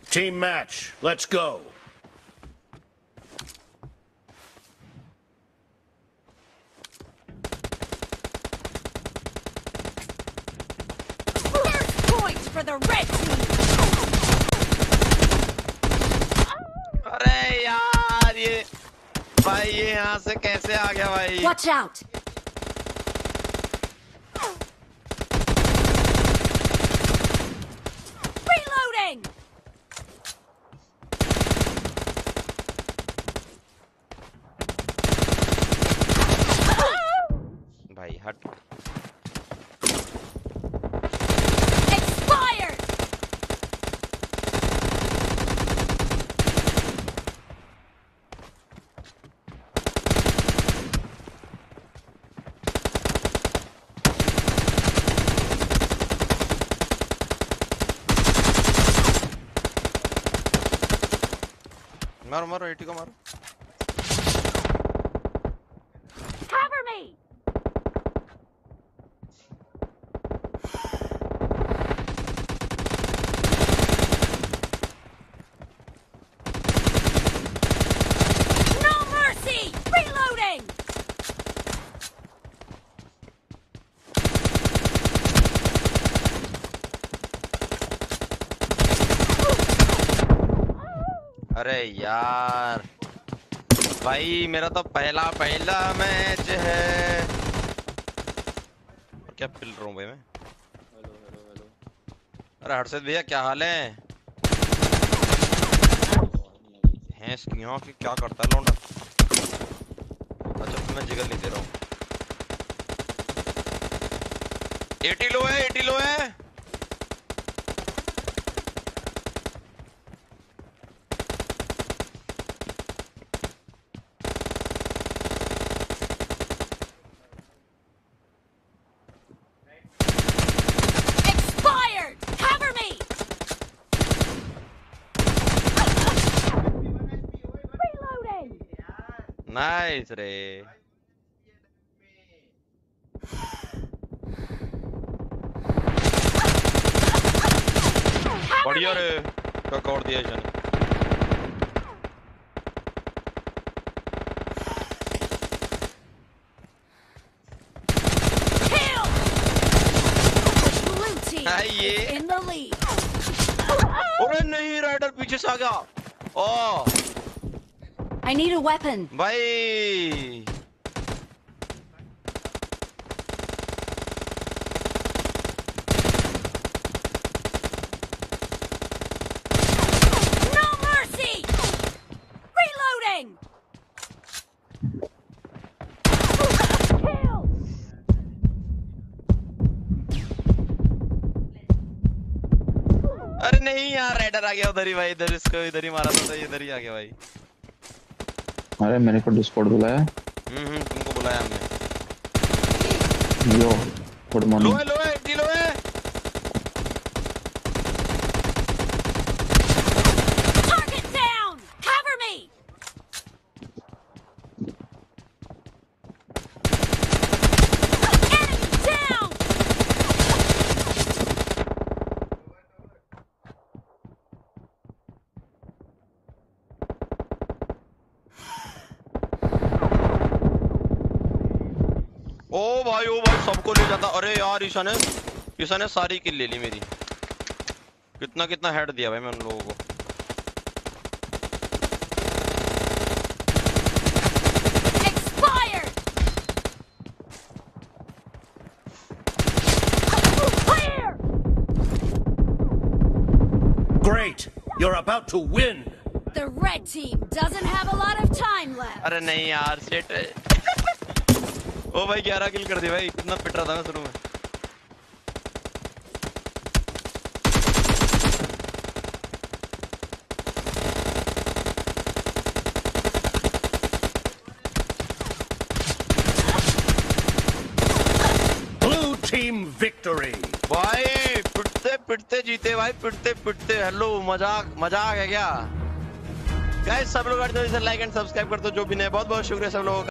Team match, let's go. First point for the red team. अरे यार ये भाई ये यहाँ से कैसे आ गया भाई? Watch out. Reloading. भाई हट। Expired. मारो मारो 80 को मारो। Cover me. No mercy. Reloading. अरे यार भाई मेरा तो पहला मैच है। और क्या पिल रहा हूँ भाई मैं। Hello hello hello. अरे हर्षित भैया क्या हाल है? भैंस की आँख की क्या करता है लौंडा? अच्छा तो मैं जिगर नहीं दे रहा हूँ। 80 लो है 80 लो है। Expired. Cover me. Reloading. Nice रे। बढ़िया रे क्या कर दिया जाने। Kill. Blue team हाँ, ये। is in the lead. अरे नहीं राइडर पीछे से आ गया। ओ I need a weapon. भाई No mercy. Reloading. Kill. अरे नहीं यार राइडर आ गया उधर ही भाई। इधर इसको इधर ही मारा था तो इधर ही आ गया भाई। अरे मेरे को डिस्कॉर्ड बुलाया। तुमको बुलाया हमने। यो गुड मॉर्निंग। लो है 80 लो है। Target down. Cover me. Enemy down. ओ भाई सबको ले जाता। अरे यार ईशा ने सारी किल ले ली मेरी। कितना हेड दिया भाई मैं उन लोगों को। Expired. Clear. Great, you're about to win. The red team doesn't have a lot of time left. अरे नहीं यार सेट ओ भाई 11 किल कर दी भाई। कितना पिट रहा था मैं शुरू में। Blue team victory. भाई पिटते जीते भाई। पिटते हेलो मजाक है क्या? गाइस सब लोग लाइक एंड सब्सक्राइब कर दो जो भी नहीं। बहुत शुक्रिया सब लोगों का।